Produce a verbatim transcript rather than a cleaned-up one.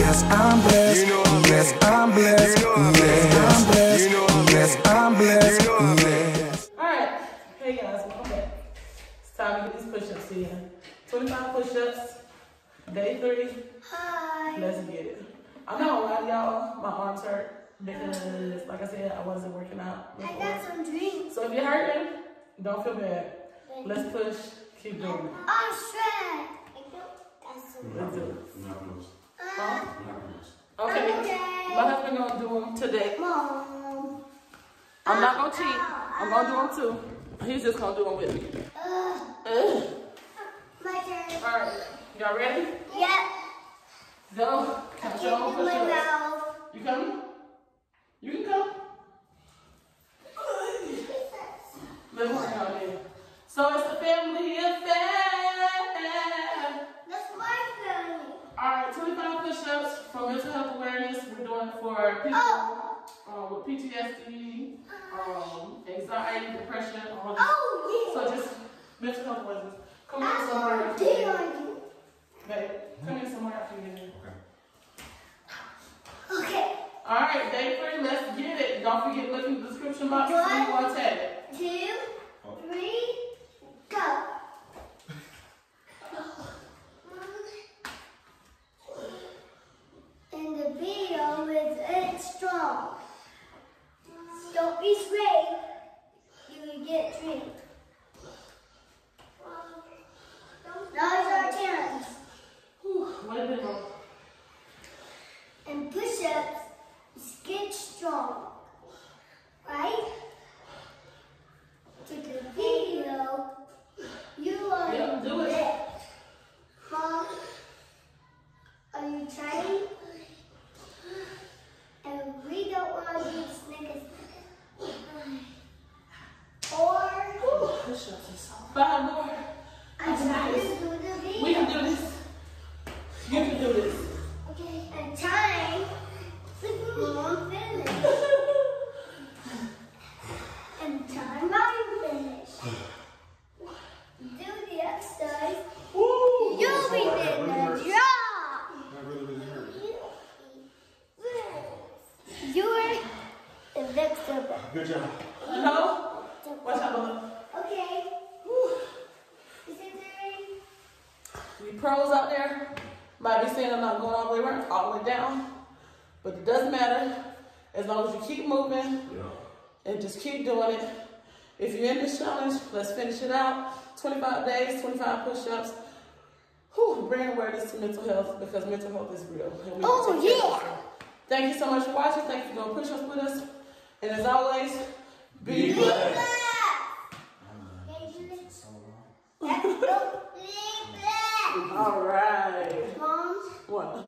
Yes, I'm blessed. You know I'm Yes, I'm blessed. You know I'm Yes, I'm blessed. You know I'm Yes, I'm blessed. You know I'm Yes. Alright, hey guys, welcome back. It's time to get these push-ups in. twenty-five push-ups, day three. Hi. Let's get it. I'm not gonna lie to y'all, my arms hurt because, like I said, I wasn't working out I before. got some drinks. So if you're hurting, don't feel bad. Let's push, keep doing it. Oh, shred. I got some. Let's do it. Uh, Okay, Okay. my husband gonna do them today. Mom. I'm not gonna cheat. I'm gonna do them too. He's just gonna do them with me. Uh, Ugh. my turn. All right, y'all ready? Yep. Go. Count your own Into my push-ups. mouth. You coming? You can come. Let's work out here. So it's a family affair. That's my family. All right, twenty-five push-ups for mental health awareness. We're doing it for people Oh. uh, with P T S D, um, anxiety, depression, all this. Oh, yeah. So just mental health awareness. Come here I'm somewhere gonna after dig you. on you. Babe, come here somewhere after you get in. Okay. All right, day three, let's get it. Don't forget to look in the description box if you want to tag it. Two, three, go. And the video is it's strong. Don't be afraid. You will get drink. Now it's our chance. Whew, what did it go? And push-ups is get strong. Right? To the video, you are Yeah, do it. lit. Mom, are you trying? And we don't want to do Snickers. Or Push-ups is five more. I'm trying to do the video. We can do this. You can do this. Okay. And time won't finish. And time I'm finished. Do the exercise. Woo! You'll be in the job. That really, really hurt. You're the next step. Good job. No? Watch out, Lola. Okay. Whew. Is it three? You pros out there might be saying I'm not going all the way around, all the way down, but it doesn't matter as long as you keep moving and just keep doing it. If you're in this challenge, let's finish it out. twenty-five days, twenty-five push-ups. Whew, bring awareness to mental health because mental health is real. And we Oh, can take care of yeah. it. Thank you so much for watching. Thank you for doing push-ups with us. And as always, be blessed.